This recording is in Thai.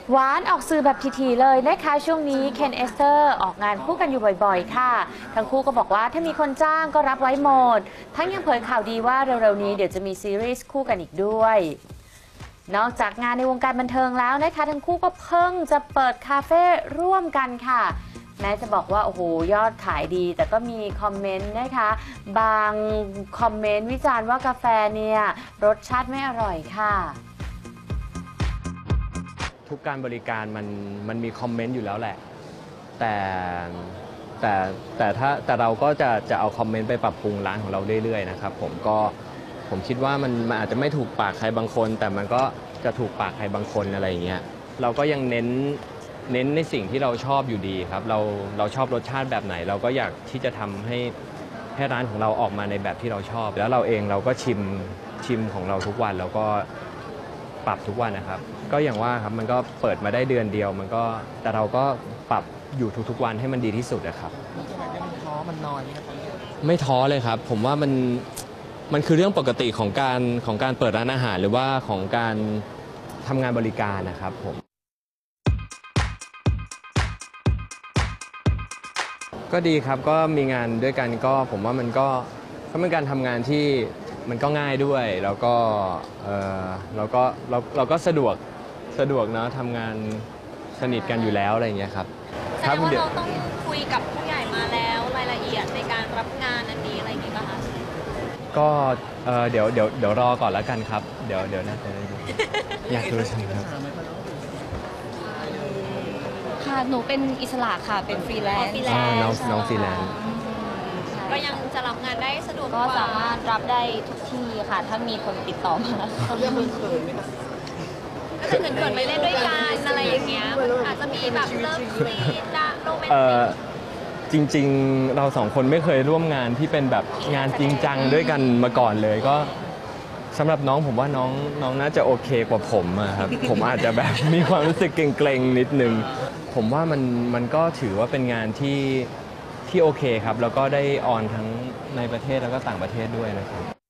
หวานออกสื่อแบบทีๆเลยนะคะช่วงนี้เคนเอสเตอร์ออกงานคู่กันอยู่บ่อยๆค่ะทั้งคู่ก็บอกว่าถ้ามีคนจ้างก็รับไว้หมดทั้งยังเผยข่าวดีว่าเร็วๆนี้เดี๋ยวจะมีซีรีส์คู่กันอีกด้วยนอกจากงานในวงการบันเทิงแล้วนะคะทั้งคู่ก็เพิ่งจะเปิดคาเฟ่ร่วมกันค่ะแม้จะบอกว่าโอ้โหยอดขายดีแต่ก็มีคอมเมนต์นะคะบางคอมเมนต์วิจารณ์ว่ากาแฟเนี่ยรสชาติไม่อร่อยค่ะทุกการบริการมันมีคอมเมนต์อยู่แล้วแหละแต่เราก็จะเอาคอมเมนต์ไปปรับปรุงร้านของเราเรื่อยๆนะครับผมคิดว่ามันอาจจะไม่ถูกปากใครบางคนแต่มันก็จะถูกปากใครบางคนอะไรอย่างเงี้ยเราก็ยังเน้นในสิ่งที่เราชอบอยู่ดีครับเราชอบรสชาติแบบไหนเราก็อยากที่จะทำให้ร้านของเราออกมาในแบบที่เราชอบแล้วเราเองเราก็ชิมของเราทุกวันแล้วก็ปรับทุกวันนะครับก็อย่างว่าครับมันก็เปิดมาได้เดือนเดียวแต่เราก็ปรับอยู่ทุกๆวันให้มันดีที่สุดนะครับมันท้อมันนอนไหมครับไม่ท้อเลยครับผมว่ามันคือเรื่องปกติของการเปิดร้านอาหารหรือว่าของการทำงานบริการนะครับผมก็ดีครับก็มีงานด้วยกันก็ผมว่ามันก็เป็นการทำงานที่มันก็ง่ายด้วยแล้วก็เราก็สะดวกเนาะทำงานสนิทกันอยู่แล้วอะไรอย่างเงี้ยครับแสดงว่าเราต้องคุยกับผู้ใหญ่มาแล้วรายละเอียดในการรับงานอันนี้อะไรอย่างงี้ป่ะคะก็เดี๋ยวรอก่อนแล้วกันครับเดี๋ยวน่าจะได้ดูอยากดูใช่ไหมครับค่ะหนูเป็นอิสระค่ะเป็นฟรีแลนซ์น้องฟรีแลนซ์ก็ยังจะรับงานได้สะดวกก็สามารถรับได้ทุกที่ค่ะถ้ามีคนติดต่อมาเขาเรียกมึงเขินไหมคะก็จะเกิดไปเล่นด้วยกันอะไรอย่างเงี้ยอาจจะมีแบบเริ่มซีนละโรแมนติกจริงๆเราสองคนไม่เคยร่วมงานที่เป็นแบบงานจริงจังด้วยกันมาก่อนเลยก็สำหรับน้องผมว่าน้องน่าจะโอเคกว่าผมครับผมอาจจะแบบมีความรู้สึกเกรงๆนิดนึงผมว่ามันก็ถือว่าเป็นงานที่โอเคครับแล้วก็ได้ออนทั้งในประเทศแล้วก็ต่างประเทศด้วยนะครับ